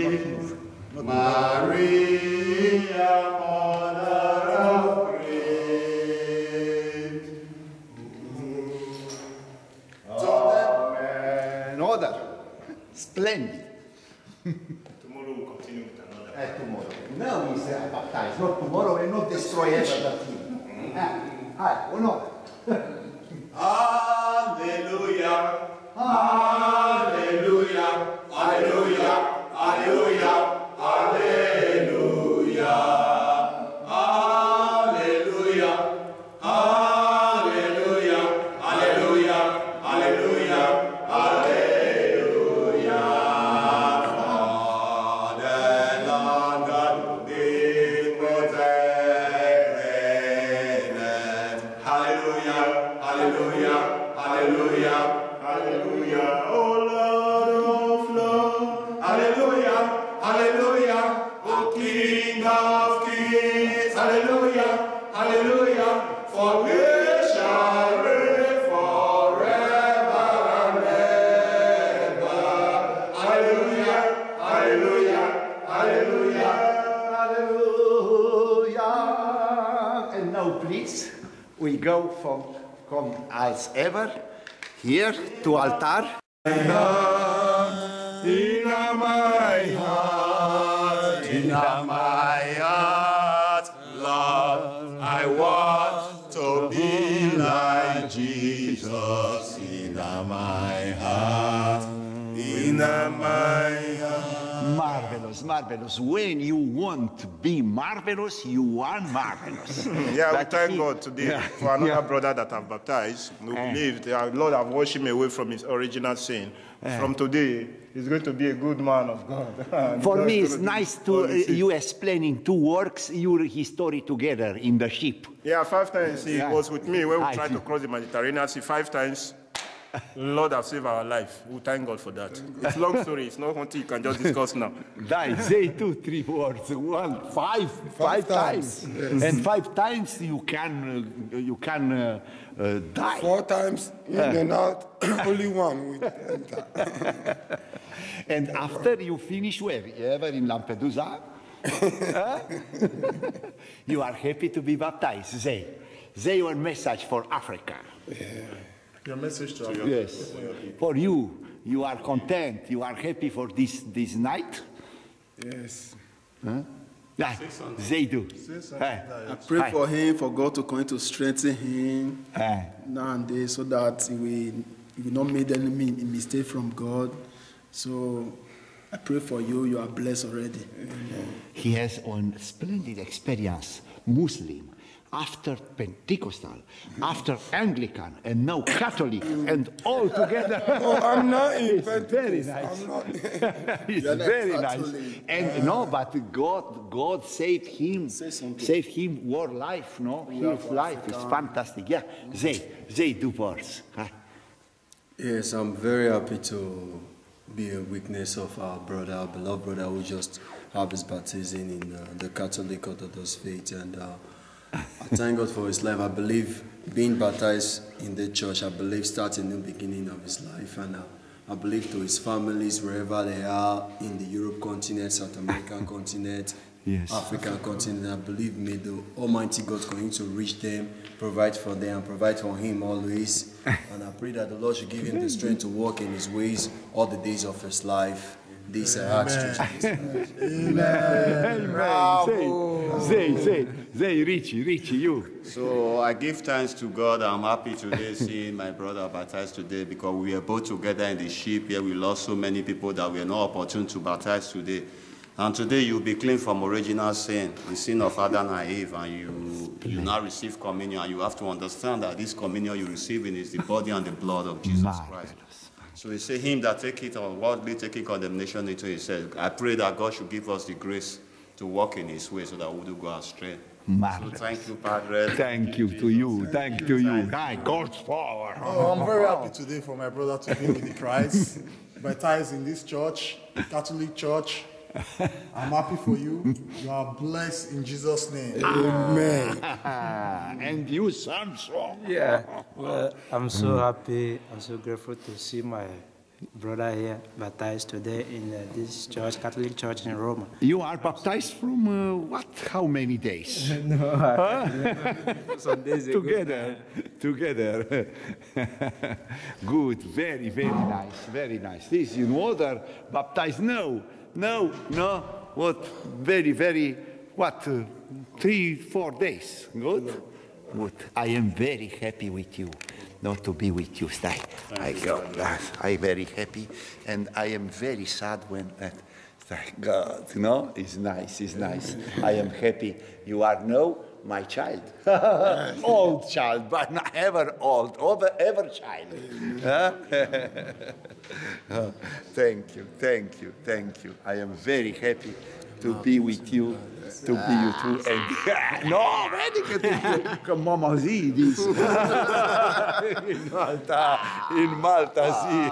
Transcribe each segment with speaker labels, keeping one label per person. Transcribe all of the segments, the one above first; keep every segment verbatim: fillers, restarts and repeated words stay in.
Speaker 1: Maria, Mother of Grace.
Speaker 2: Amen. Order. Splendid.
Speaker 1: Tomorrow we'll continue with another.
Speaker 2: Uh, tomorrow. Now we say baptized. Not tomorrow. We not destroy everything. Ah, honor.
Speaker 1: Hallelujah. Hallelujah. Hallelujah. Hallelujah. Hallelujah. Hallelujah. Hallelujah. Hallelujah. Hallelujah. Hallelujah. Fatherland God, be protected. Hallelujah. Hallelujah. Hallelujah. Hallelujah. Oh Lord of love. Hallelujah. Hallelujah. Oh King of kings. Hallelujah. Hallelujah. For we shall reign forever and ever. Hallelujah. Hallelujah. Hallelujah.
Speaker 2: Hallelujah. And now, please, we go from, from as ever here to altar.
Speaker 1: In my heart, in my heart, Lord, I want to be like Jesus. In my heart, in my heart.
Speaker 2: Marvelous, marvelous. When you want to be marvelous, you are marvelous.
Speaker 1: Yeah,
Speaker 2: But
Speaker 1: we thank
Speaker 2: he-
Speaker 1: God today
Speaker 2: Yeah.
Speaker 1: for another
Speaker 2: Yeah.
Speaker 1: brother that I've baptized. We
Speaker 2: Eh.
Speaker 1: believe that our Lord have washed him away from his original sin. From today, he's going to be a good man of God. And
Speaker 2: For
Speaker 1: God
Speaker 2: me,
Speaker 1: is
Speaker 2: it's
Speaker 1: gonna do
Speaker 2: nice
Speaker 1: all
Speaker 2: to uh,
Speaker 1: the things.
Speaker 2: you explaining two works, your history together in the ship.
Speaker 1: Yeah, five times he
Speaker 2: Yeah.
Speaker 1: was with me when we
Speaker 2: I
Speaker 1: tried
Speaker 2: see.
Speaker 1: to cross the Mediterranean Sea. Five times, Lord have saved our life. We thank God for that. It's a long story. It's not something you can just discuss now.
Speaker 2: Dai, say two, three words. One, five, five, times, and five times you can uh, you can uh, uh, die.
Speaker 3: Four times in and out, only one will enter.
Speaker 2: And after you finish where? Ever in Lampedusa? Huh? You are happy to be baptized. Say, say your message for Africa.
Speaker 1: Your message to us.
Speaker 2: Yes. For you, you are content. You are happy for this this night.
Speaker 3: Yes.
Speaker 2: Yeah, they do. Eh,
Speaker 4: I pray
Speaker 2: Hi.
Speaker 4: for him, for God to continue to strengthen him
Speaker 2: eh.
Speaker 4: now and then, so that he will, he will not make any mi- mistake from God. So I pray for you. You are blessed already.
Speaker 2: He has a splendid experience, Muslim, after Pentecostal, after Anglican, and now Catholic, and all together.
Speaker 3: Oh, I'm not in
Speaker 2: It's very
Speaker 3: Pentecost.
Speaker 2: nice.
Speaker 3: I'm not.
Speaker 2: It's
Speaker 4: You're not
Speaker 2: very nice.
Speaker 4: Catholic.
Speaker 2: And no, but God, God saved him,
Speaker 4: Say something.
Speaker 2: saved him war life, no? His life is fantastic. Yeah, they, they do words. Huh?
Speaker 5: Yes, I'm very happy to be a witness of our brother, our beloved brother, who just had his baptism in uh, the Catholic Orthodox faith. And uh, I thank God for his life. I believe being baptized in the church, I believe starts a new beginning of his life. And uh, I believe to his families, wherever they are, in the Europe continent, South American continent,
Speaker 2: Yes.
Speaker 5: African continent, I believe may the Almighty God continue to reach them, provide for them, and provide for him always. And I pray that the Lord should give him the strength to walk in his ways all the days of his life. This I ask through Jesus Christ.
Speaker 2: Amen. Say, say, say, say, Richie, Richie, you.
Speaker 6: So I give thanks to God. I'm happy today seeing my brother baptized today, because we were both together in the ship here. We lost so many people that we are not opportune to baptize today. And today you'll be clean from original sin, the sin of Adam and Eve, and you, you now receive communion. And you have to understand that this communion you're receiving is the body and the blood of Jesus Christ.
Speaker 2: Marvelous.
Speaker 6: So we say, him that take it unworthily, taking condemnation into himself. I pray that God should give us the grace to walk in his way so that we do go astray. So
Speaker 2: Marvelous.
Speaker 6: thank you, Padre.
Speaker 2: Thank you to you. Thank to you. Hi, God's power.
Speaker 7: Oh, I'm very happy today for my brother to be with the Christ, baptized in this church, Catholic church. I'm happy for you. You are blessed in Jesus' name.
Speaker 3: Amen.
Speaker 2: And you, Samson.
Speaker 8: Yeah, well, I'm so happy. I'm so grateful to see my brother here baptized today in uh, this church, Catholic Church in Rome.
Speaker 2: You are baptized from uh, what? How many days?
Speaker 8: No, some days ago.
Speaker 2: Together, together. Good, very, very nice, very nice. This in water, baptized? No, no, no. What? Very, very. What? Uh, three, four days. Good. Good. I am very happy with you. Not to be with you, I, I go. I'm very happy, and I am very sad when that. Thank God, no, it's nice, it's nice. I am happy. You are no my child, old child, but not ever old, ever, ever child. Huh? Oh, thank you, thank you, thank you. I am very happy to be with you, to be you too. And no, vedi che ti che mamma sì, dice. In Malta, in Malta sì.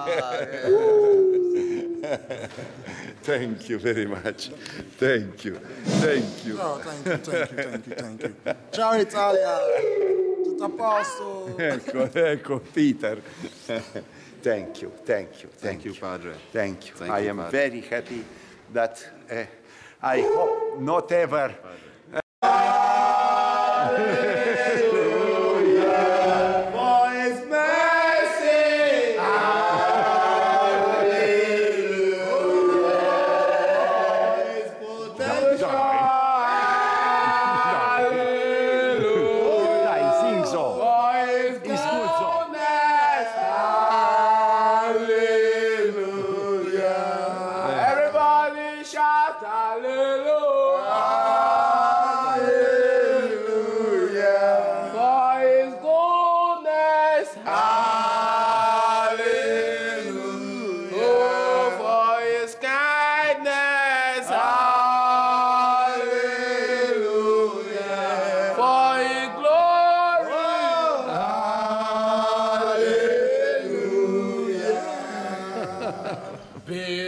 Speaker 2: Thank you very much. Thank you. Thank you.
Speaker 7: Oh, thank you, thank you, thank you, thank you. Ciao Italia. Tutto a posto.
Speaker 2: Ecco, ecco, Peter. Thank you, thank you, thank,
Speaker 6: Thank you,
Speaker 2: you.
Speaker 6: Padre.
Speaker 2: Thank you.
Speaker 6: Thank
Speaker 2: I
Speaker 6: you,
Speaker 2: am
Speaker 6: Padre.
Speaker 2: very happy that uh, I hope not ever.
Speaker 9: Be